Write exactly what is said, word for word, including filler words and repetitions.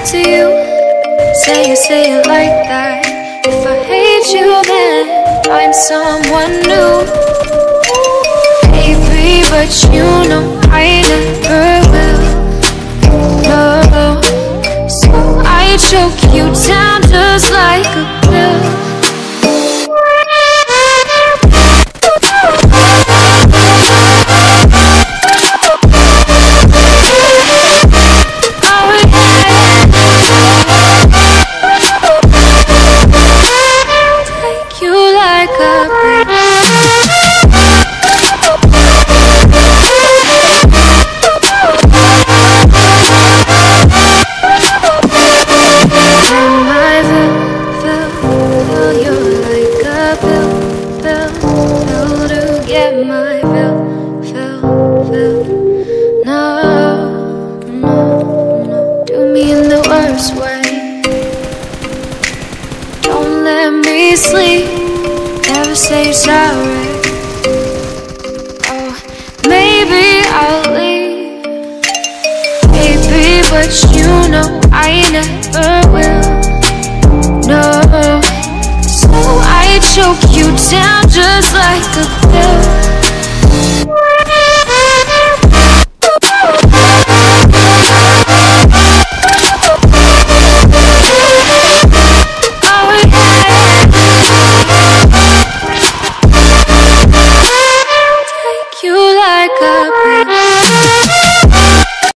to you. Say it, say it like that. If I hate you, then I'm someone new. Baby, but you know I never will. No, so I choke you down just like a pill. Sleep, never say you're sorry. Oh, maybe I'll leave, baby, but you know I never will. No, so I choke you down just like a pill.